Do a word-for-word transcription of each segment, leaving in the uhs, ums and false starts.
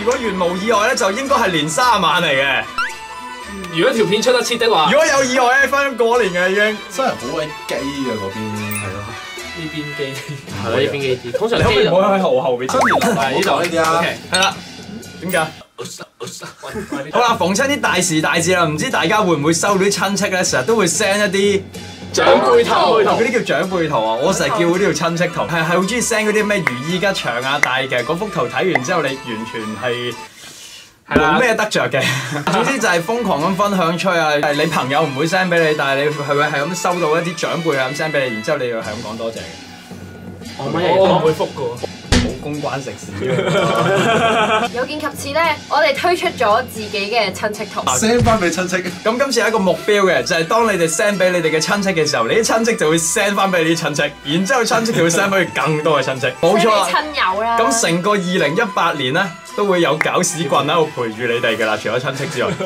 如果原無意外咧，就應該係年卅晚嚟嘅。 如果條片出得切的話， 如果有意外咧，翻過年嘅已經。 真係好鬼基啊嗰邊。係咯。 呢邊機係咯，呢邊機啲，通常你可唔可以唔好喺後後邊？ 新年係呢度呢啲啊。 係啦。點解？好啦，逢親啲大時大節啦，唔知大家會唔會收到啲親戚咧，成日都會 send 一啲長輩圖， 嗰啲叫長輩圖啊！我成日叫嗰啲叫親戚圖，係係好中意 send 嗰啲咩如意吉祥啊，但係其實嗰幅圖睇完之後，你完全係冇咩得着嘅。總之就係瘋狂咁分享吹啊！係你朋友唔會 send 俾你，但係你係咪係咁收到一啲長輩啊咁 send 俾你，然之後你又係咁講多謝嘅？ 我乜嘢都唔會覆嘅。 冇公關食屎有見及此咧，我哋推出咗自己嘅親戚圖 ，send 翻俾親戚。 咁今次係一個目標嘅，就係當你哋 send 俾你哋嘅親戚嘅時候，你啲親戚就會 send 翻俾你啲親戚，然之後親戚就會 send 俾更多嘅親戚。冇錯啦， 親友啦。 咁成個二零一八年咧，都會有搞屎棍喺度陪住你哋㗎啦，除咗親戚之外。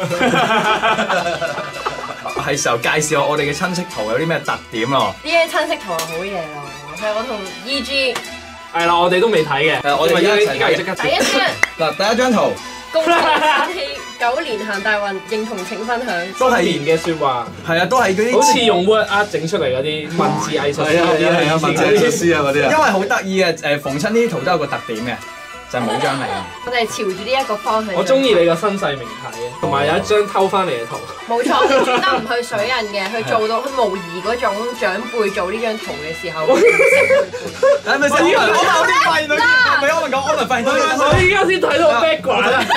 係時候介紹下我哋嘅親戚圖有啲咩特點咯。 呢啲親戚圖係好嘢咯，係我同 E G。 係啦，我哋都未睇嘅， 我哋依家要即刻第一張嗱，第一張圖， 恭喜發氣，九年行大運，認同請分享。 都係年嘅説話， 係啊，都係嗰啲好似用 Word Art 整出嚟嗰啲文字藝術係啊係啊係啊，文字藝術師啊嗰啲啊。 因為好得意嘅，誒逢親呢啲圖都有個特點嘅，就係冇張嚟嘅。 我哋朝住呢一個方向。 我中意你個身世名牌嘅，同埋有一張偷翻嚟嘅圖。 冇錯，佢專登唔去水印嘅，去做到去模擬嗰種長輩做呢張圖嘅時候。 係咪先？我我啲發現到，唔係我問講，我咪發現到。 我依家先睇到 background 啊！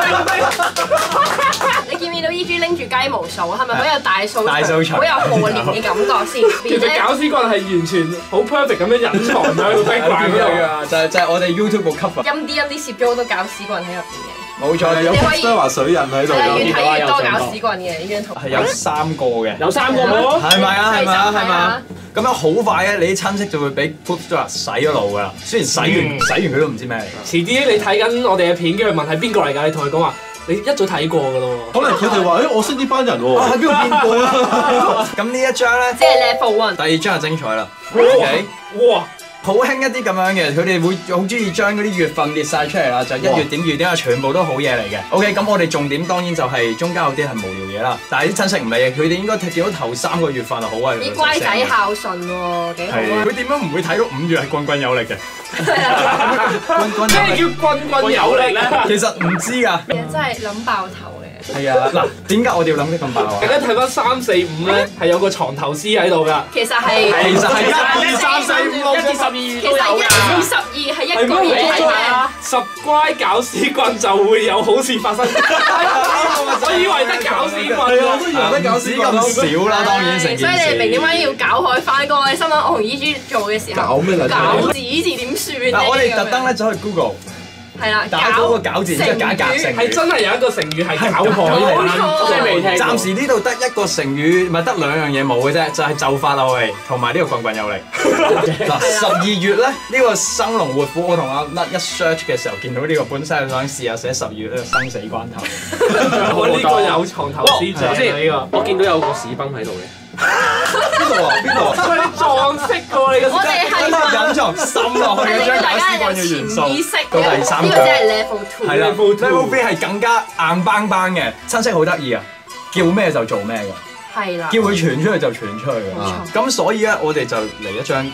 你見唔見到 E G 拎住雞毛掃，係咪好有大掃大掃除， 好有賀年嘅感覺先？ 其實搞屎棍係完全好 perfect 咁樣隱藏喺個 background 嗰度㗎， 就係就係我哋 YouTube 個 cover。 陰啲陰啲攝咗好多搞屎棍喺入邊嘅。 冇錯， 有 poster 話水印喺度。 越睇越多搞屎棍嘅呢張圖。 係有三個嘅。 有三個咩？ 係咪啊？係咪啊？係咪啊？咁樣好快咧，你啲親戚就會俾 poster 洗咗腦㗎啦。雖然洗完洗完佢都唔知咩嚟。 遲啲你睇緊我哋嘅片，跟住問係邊個嚟㗎？你同佢講話，你一早睇過㗎咯喎。 可能佢哋話：誒，我識呢班人喎。 喺邊度見過啊？咁呢一張咧， 即係 level one。 第二張就精彩啦。 哇！哇！ 好興一啲咁樣嘅，佢哋會好中意將嗰啲月份列晒出嚟啦，就一月點、二月點啊，全部都好嘢嚟嘅。OK，咁我哋重點當然就係中間有啲係無聊嘢啦，但係啲親戚唔理嘅，佢哋應該見到頭三個月份啊好啊。 啲乖仔孝順喎，幾好啊！ 佢點樣唔會睇到五月係棍棍有力嘅？棍棍咩叫棍棍有力咧？ 其實唔知㗎。 真係諗爆頭嘅。 係啊，嗱，點解我哋要諗得咁爆啊？ 大家睇翻三四五咧，係有個藏頭詩喺度㗎。 其實係其實係一二三四五六七十二， 其實一二十二係一個嘢嚟嘅。 十乖搞屎棍就會有好事發生。我以為得搞屎棍， 我都以為得搞屎棍咁少啦，當然成件事。 所以你哋明點解要搞開翻個？我哋心諗我同 E G 做嘅時候， 搞咩嚟？ 搞字字點算咧？ 嗱，我哋特登咧走去 Google。 係啦， 打嗰個搞字，即係假格成語， 係真係有一個成語係搞海冇錯， 真係未聽過。 暫時呢度得一個成語，咪得兩樣嘢冇嘅啫，就係就發漏氣同埋呢個棍棍有力。嗱，十二月咧，呢個生龍活虎，我同阿甩一 search 嘅時候，見到呢個本身想試下寫十二月呢個生死關頭。 我呢個有藏頭詩正啊！呢個我見到有個屎崩喺度嘅。 邊度啊？邊度啊？ 喂，你撞色嘅喎，你個我哋係隱藏滲落去嗰張搞屎棍嘅元素。到第三個， 呢個真係 level two。 係啦 ，level three 係更加硬邦邦嘅。親戚好得意啊，叫咩就做咩嘅。 係啦。 叫佢傳出去就傳出去嘅。咁所以咧，我哋就嚟一張。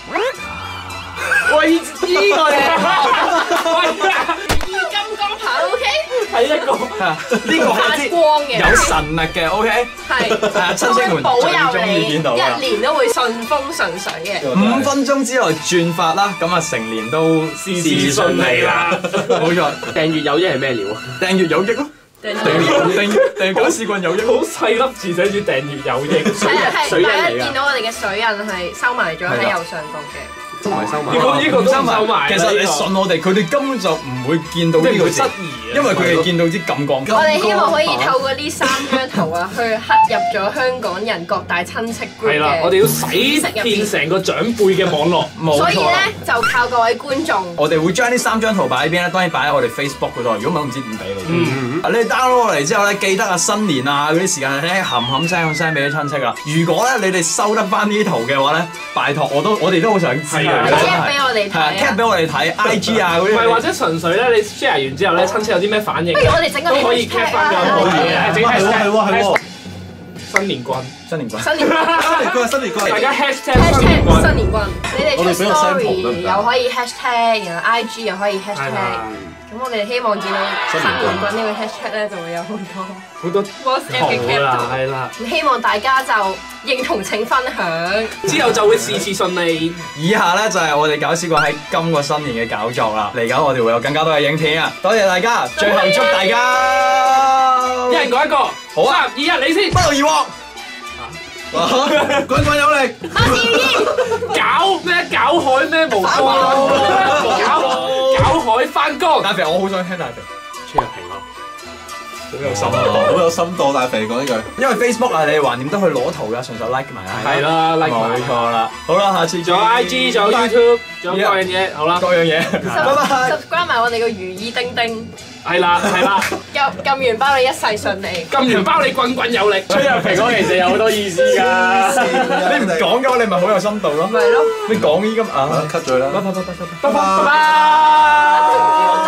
喂，呢個嚟。 金剛牌 OK， 係一個呢個係光嘅， 有神力嘅 OK， 係係啊，親戚們最中意見到一年都會順風順水嘅。 五分鐘之內轉發啦，咁啊成年都事事順利啦，冇錯。 訂閱有益係咩料啊？ 訂閱有益咯，訂閱訂閱訂閱搞屎棍有益， 好細粒字寫住訂閱有益， 係係， 水印大家嚟㗎。 見到我哋嘅水印係收埋咗喺右上角嘅。 都唔係收埋。 呢個呢個都收埋。 其實你信我哋，佢哋根本就唔會見到呢個字，因為佢哋見到啲感光。 我哋希望可以透過呢三張圖啊，去刻入咗香港人各大親戚 group 係啦，我哋要洗遍成個長輩嘅網絡。 冇錯。 所以咧，就靠各位觀眾。 我哋會將呢三張圖擺喺邊咧？當然擺喺我哋 Facebook 嗰度。如果唔係，唔知點俾你。嗯。你 download 落嚟之後咧，記得啊新年啊嗰啲時間咧，冚冚聲咁 send 俾啲親戚啊。如果咧你哋收得翻呢啲圖嘅話咧，拜託我都我哋都好想知。 嘅，真 cap 俾係。 我哋係啊，cap 睇啊！ 俾我哋睇 I G 啊嗰啲。 唔係或者純粹咧，你 share 完之後咧，親戚有啲咩反應， 不如我哋整個都可以 cap 翻咗可以嘅，整係喎係喎係喎， 新年軍， 新年軍。 新年新年歌新年歌大家 hashtag 新年 hashtag 軍新。年軍，你哋出我哋俾個 sample 得唔 story 得又可以 hashtag，然後 I G 又可以係 hashtag。 啦， 咁我哋希望見到新新年年軍呢個 hashtag 咧，就會有好多好多 WhatsApp 嘅圖 cap 啦， 圖。 係啦， 咁希望大家就認同請分享。 之後就會事事順利。 以下咧就係我哋搞試過喺今個新年嘅搞作啦。嚟緊我哋會有更加多嘅影片啊！多謝大家，最後祝大家一人講一個， 好啊三二一，你先不勞而獲。 滾滾有力， 搞咩？搞海咩？無光，搞搞海翻工。 大肥，我好想聽大肥， 出入平安。 好有心啊！ 好有深度，大肥講呢句。 因為 Facebook 啊，你哋橫掂都去攞圖噶，順手 like 埋啊。 係啦，like 埋冇錯啦。好啦，下次仲有 I G，仲有 YouTube，仲有各樣嘢。好啦， 各樣嘢。拜拜。 subscribe 埋我哋個如意叮叮， 係啦，係啦， 撳撳完包你一世順利。 撳完包你滾滾有力。 出入平安其實有好多意思㗎。 你唔講嘅話，你咪好有深度咯。 咪係咯。 你講依家啊， cut 咗佢啦。 拜拜拜拜拜拜。 拜拜。